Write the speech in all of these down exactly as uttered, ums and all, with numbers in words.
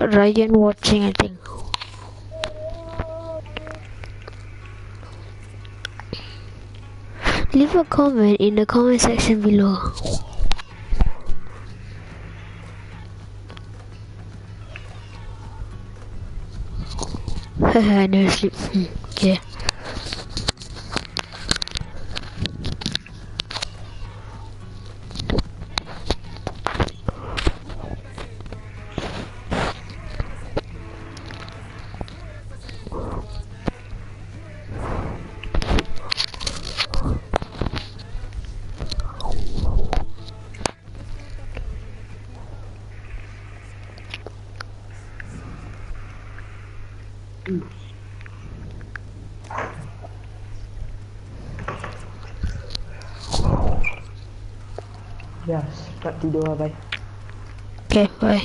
Ryan watching, I think. Leave a comment in the comment section below. Haha, no sleep. Hmm, okay. Ya, tak tidur lah, bye. Okay, bye.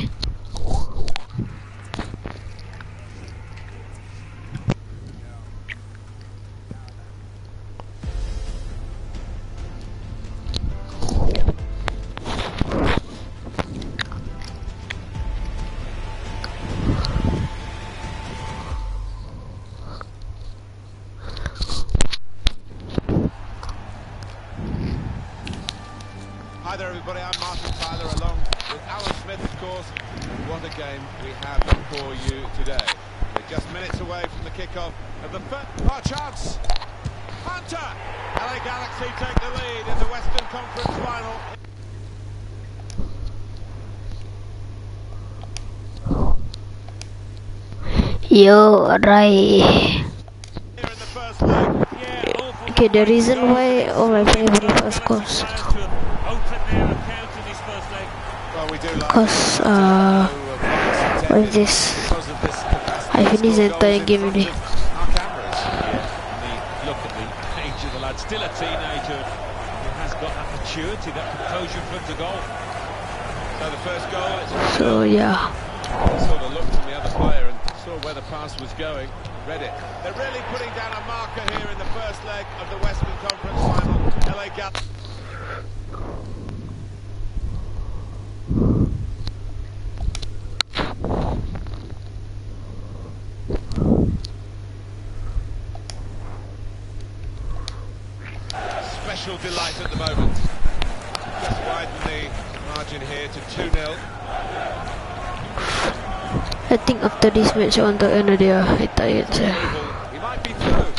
Hi there everybody, I'm Martin Tyler along with Alan Smith, of course. What a game we have for you today. We're just minutes away from the kickoff of the first oh, chance. Hunter! L A Galaxy take the lead in the Western Conference final. Yo, right. Okay, the reason why all my favorite of course. Because uh what is this? I finished the entire game already. Look at the age of the lad, still a teenager. He has got that maturity, that composure in front of goal. So the first goal, it's So yeah. sort of looked from the other player and saw where the pass was going, read it. They're really putting down a marker here in the first leg of the Western Conference final. L A Galaxy. Special delight at the moment. Just widen the margin here to two nil. I think after this match I want to end already. I tired. He might be through.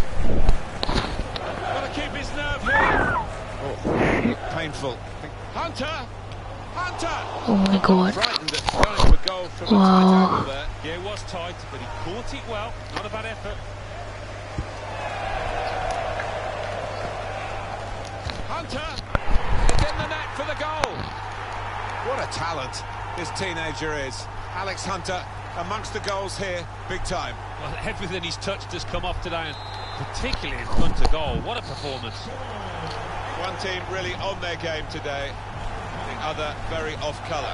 Gotta keep his nerve here. Oh, painful. Hunter! Hunter! Oh my god. Frightened at going for goal from Wow. a tight angle there. Yeah, it was tight, but he caught it well. Not a bad effort. Hunter! It's in the net for the goal. What a talent this teenager is. Alex Hunter amongst the goals here, big time. Well, everything he's touched has come off today, and particularly in front of goal. What a performance. One team really on their game today, the other very off colour.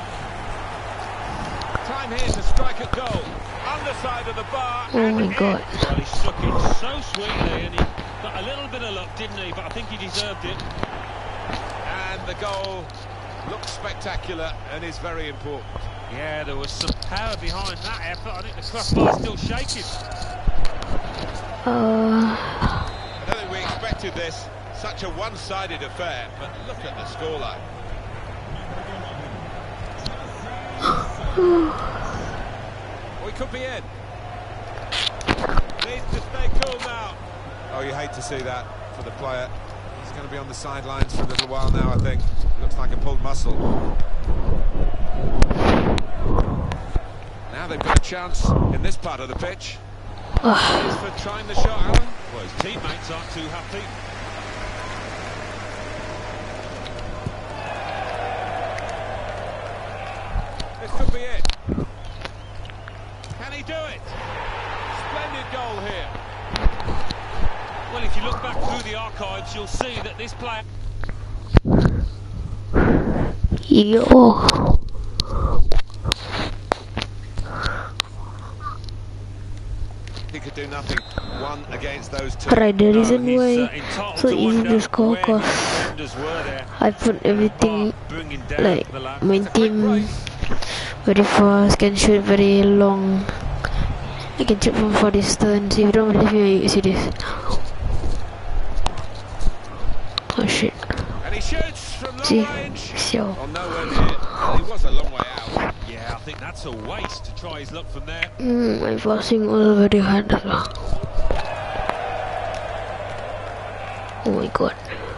Time here to strike a goal. Underside of the bar. Oh my god. Well, he struck it so sweetly, and he got a little bit of luck, didn't he? But I think he deserved it. And the goal looks spectacular and is very important. Yeah, there was some power behind that effort. I think the crossbar's still shaking. Uh, I don't think we expected this, such a one-sided affair, but look at the scoreline. We could be in. Needs to stay cool now. Oh, you hate to see that for the player. He's going to be on the sidelines for a little while now, I think. Looks like a pulled muscle. Now they've got a chance in this part of the pitch. He's for trying the shot, Alan. Well, his teammates aren't too happy. This could be it. Can he do it? Splendid goal here. Well, if you look back through the archives, you'll see that this player... yo. He could do nothing. One against those two. Right, the reason he's, why uh, entitled so to easy wonder to score where cause the defenders were there. I put everything Bringing down like the lad. my It's a quick team break. very fast, can shoot very long. I can shoot from far distance. If you don't believe me, you see this. Oh shit. And he shoots from long See? range. So. Well, nowhere near. Well, he was a long way out. Yeah, I think that's a waste to try his luck from there. Mm, my passing all very hard as well. Oh my god.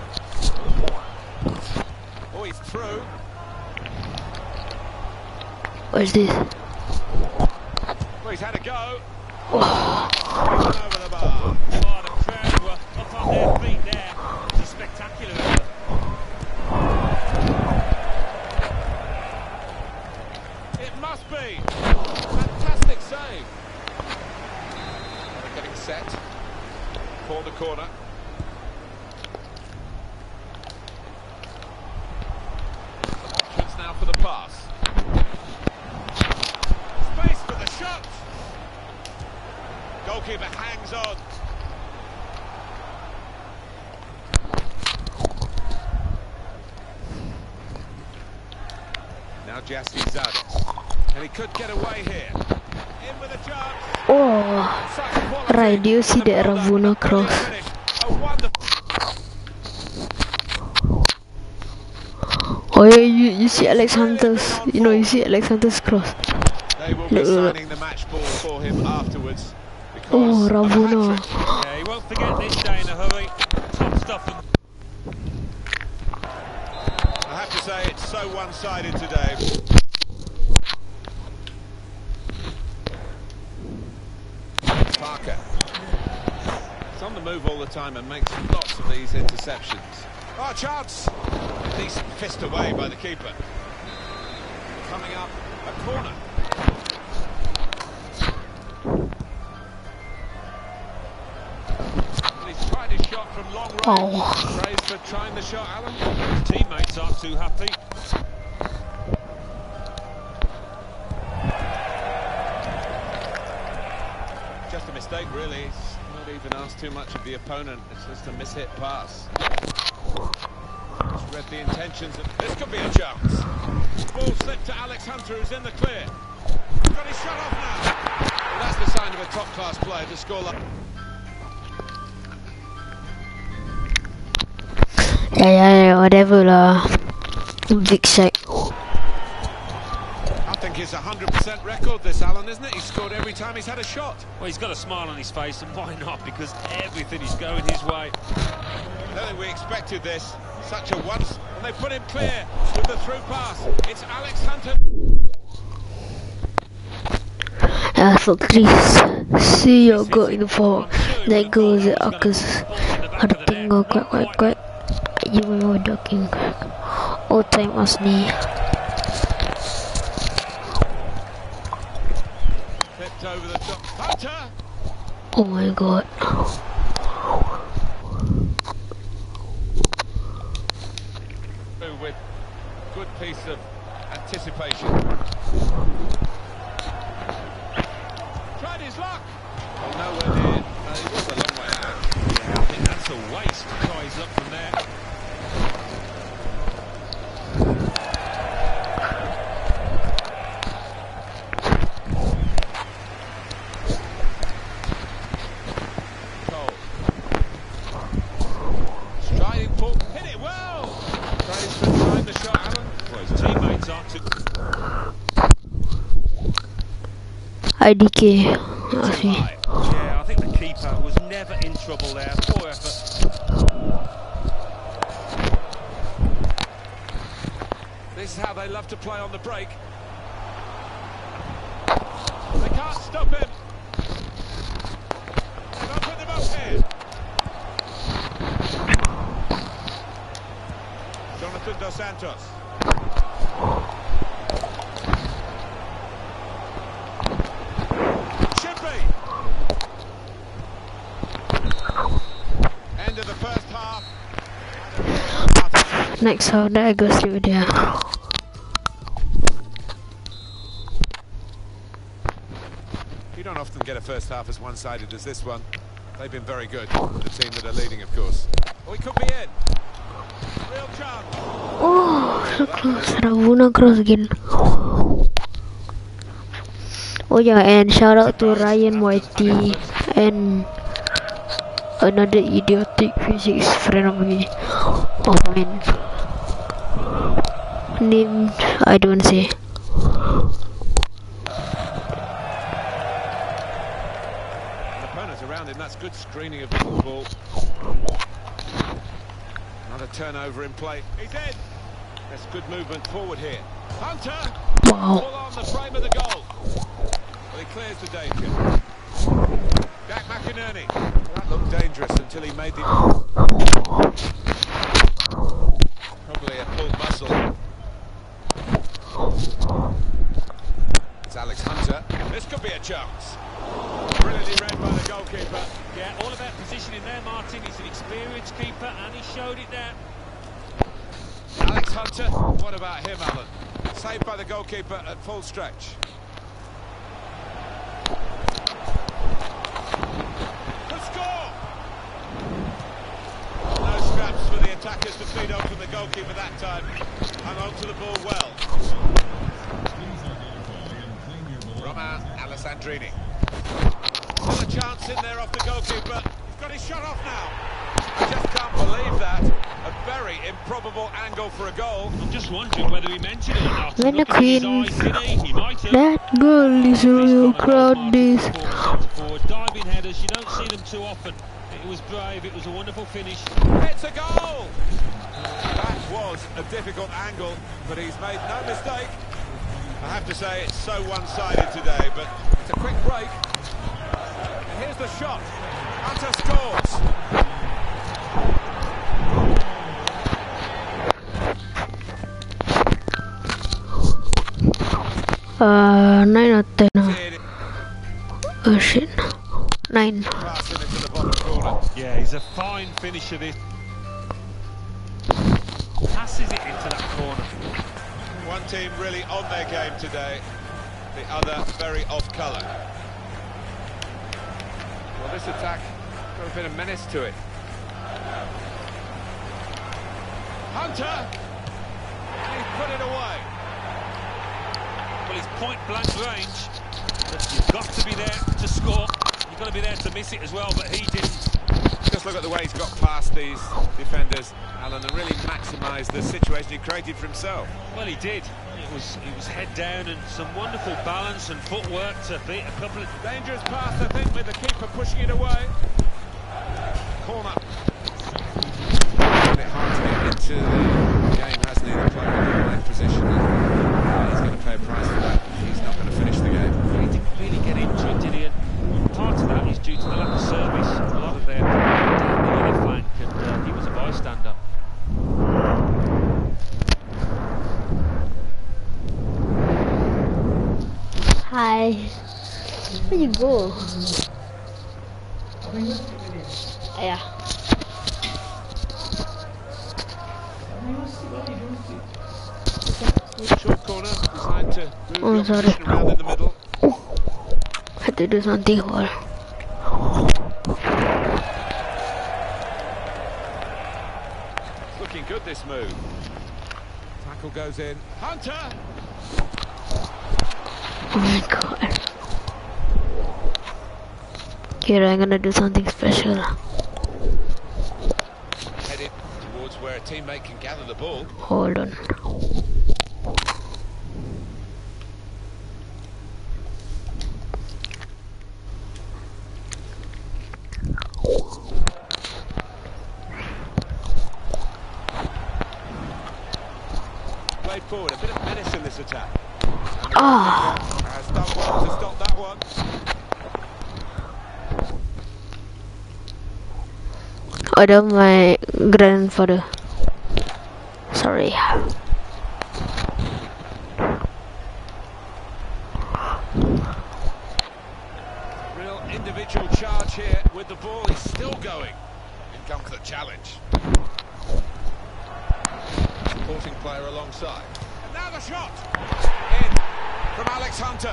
Oh, he's through. What is this? Well, he's had a go. Oh. Over the bar. Oh, the crowd were up on their feet there. It's a spectacular effort. It must be. Fantastic save. They're getting set for the corner. Options now for the pass. Space for the shot. Goalkeeper hangs on. Now Jassi Zades. And he could get away here. In with a chance. Oh. Such quality Right, do you see in the build-up. Ravuna cross? Finish. A wonderful. Oh yeah, you, you see Alex Hunter's, you know, you see Alex Hunter's cross. They will be Look, look. signing the match ball for him afterwards. Oh, Because of a Ravuna. hat-trick. Yeah, he won't forget this day in a hurry. Top stuff. I have to say it's so one-sided today. Parker. He's on the move all the time and makes lots of these interceptions. Oh, chance! Decent fist away by the keeper. Coming up, a corner. And he's tried his shot from long range. Oh. Praise for trying the shot, Alan. His teammates aren't too happy. Just a mistake, really. He's not even asked too much of the opponent. It's just a mishit pass. Just read the intentions. Of... This could be a chance. Ball slipped to Alex Hunter, who's in the clear. Got his shot off now. Well, that's the sign of a top-class player to score like... Yeah, yeah, yeah, whatever lah. Big sack. I think it's a one hundred percent record, this, Alan, isn't it? He's scored every time he's had a shot. Well, he's got a smile on his face, and why not? Because everything is going his way. I don't think we expected this. Such a once... And they put him clear with the through pass. It's Alex Hunter. Ja, så trist. See you go in the fall. There goes the Uckers. Had a thing go quack, quack, quack. You were ducking. All time was me. Flipped over the top. Hunter! Oh my god. With good piece of anticipation. Tried his luck. Well, nowhere near. Uh, he was a long way out. Yeah, I think that's a waste to try his luck from there. Cole. Striding full. Hit it well. Praise for trying the shot, Alan. Well, his teammates aren't too... I D K. That's me. Yeah, I think the keeper was never in trouble there. Poor effort. This is how they love to play on the break. They can't stop him. Don't put them up here. Jonathan Dos Santos. Should be. End of the first half. Next round, I go sleep there. You don't often get a first half as one-sided as this one. They've been very good, the team that are leading, of course. Oh, he could be in. Real chance. Oh, so close. Ravuna cross again. Oh yeah, and shout out to Ryan Whitey and another idiotic physics friend of me, of mine. Name I don't say. Opponents around him. That's good screening of the ball. Another turnover in play. He's in. That's good movement forward here. Hunter. Wow. All on the frame of the goal. Well, he clears the danger. Jack McInerney. That looked dangerous until he made the... Probably a pulled muscle. It's Alex Hunter. This could be a chance. Brilliantly read by the goalkeeper. Yeah, all about positioning there, Martin. He's an experienced keeper, and he showed it there. Alex Hunter, what about him, Alan? Saved by the goalkeeper at full stretch. The score! No scraps for the attackers to feed on from the goalkeeper that time. Hung on to the ball well. Romain Alessandrini. Still a chance in there off the goalkeeper. He's got his shot off now. I just can't believe that. A very improbable angle for a goal. I'm just wondering whether he meant it or not. When the Look at his Queen, eyes, did he? He might have. that girl is a real crowd this. Forward. Diving headers, you don't see them too often. It was brave, it was a wonderful finish. It's a goal! That was a difficult angle, but he's made no mistake. I have to say it's so one-sided today, but it's a quick break. And here's the shot. Hunter scores. Uh, nine or ten. Oh shit. Nine. Passing into the bottom corner. Yeah, he's a fine finisher, this. Passes it into that corner. One team really on their game today, the other very off colour. Well, this attack got a bit of menace to it. Hunter! And he's put it away. Well, it's point-blank range. But you've got to be there to score. You've got to be there to miss it as well, but he didn't. Just look at the way he's got past these defenders, Alan, and really maximised the situation he created for himself. Well, he did. It was it was head down and some wonderful balance and footwork to beat a couple of... Dangerous pass, I think, with the keeper pushing it away. Corner. It's hard to get into the game, hasn't he? The player in the right position. And he's going to pay a price for that. He's not going to finish the game. He didn't really get into it, did he? And part of that is due to the lack of service. A lot of their down the other flank, and uh, he was a bystander. Hi. Where you go? Yeah. Short corner, designed to move Oh, the sorry. opposition around in the middle. Had to do something for. Looking good, this move. Tackle goes in. Hunter! Oh my god. Here I'm gonna do something special. Headed towards where a teammate can gather the ball. Hold on. Played forward, a bit of menace in this attack. Ah. Has done well to stop that one. Ada my grandfather. Sorry. Real individual charge here with the ball. He's still going. In comes the challenge. Supporting player alongside. And now the shot. In from Alex Hunter.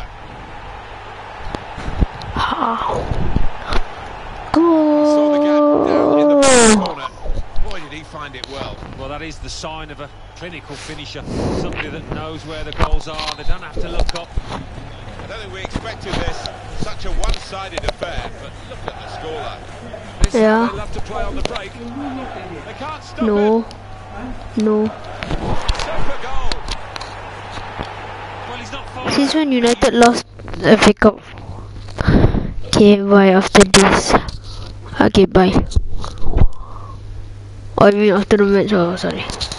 Saw the gap down in the back corner. Boy, did he find it well. Well, that is the sign of a clinical finisher. Somebody that knows where the goals are. They don't have to look up. They don't think we expected this. Such a one-sided affair, but look at the scoreline. This is Yeah. how they love to play on the break. They can't stop No. it. No. Super goal. Well, he's not far. Since when United lost the F A Cup? Okay, bye after this. Okay, bye. Oh, I mean after the match, oh, sorry.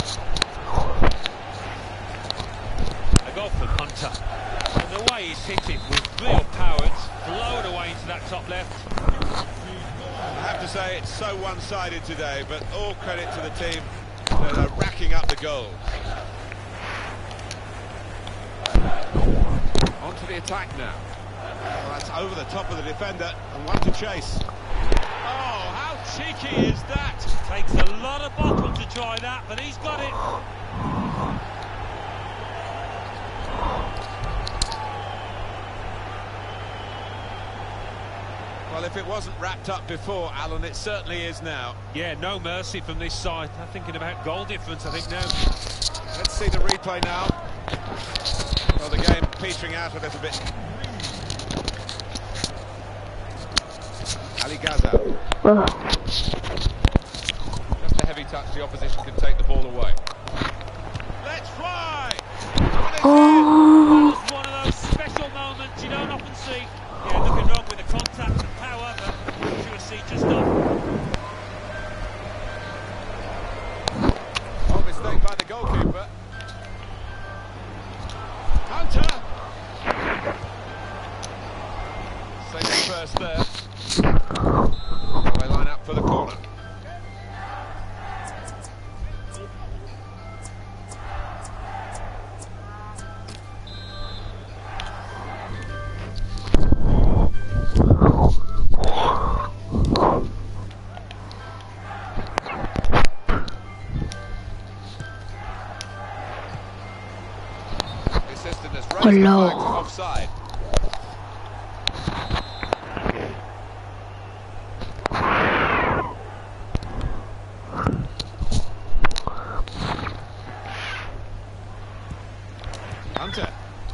A goal from Hunter. And the way he's hit it with real power, it's blown away into that top left. I have to say it's so one-sided today, but all credit to the team that are racking up the goals. On to the attack now. Well, that's over the top of the defender and one to chase. Oh, how cheeky is that? Takes a lot of bottle to try that, but he's got it. Well, if it wasn't wrapped up before, Alan, it certainly is now. Yeah, no mercy from this side. I'm thinking about goal difference, I think, now. Let's see the replay now. Well, the game petering out a little bit. Ali Gaza. Oh. Just a heavy touch, the opposition can take the ball away. Let's fly! Oh. That was one of those special moments you don't often see. Yeah, nothing wrong with the contact and power, but accuracy just off. Oh, mistake by the goalkeeper. Hunter! Safety first there. They line up for the corner. The assistant has raised the Hello. flag to offside. Hunter.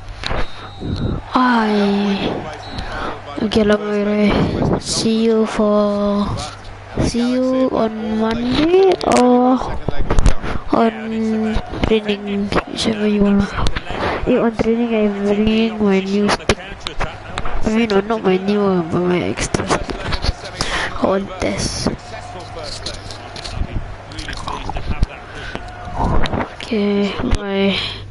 I. Okay, Lamere. See you for. See you on Monday or on training, whichever you wanna. Yeah, on training I'm bringing my new stick. I mean, well, not my new one, but my extra stick. On test. Okay, bye.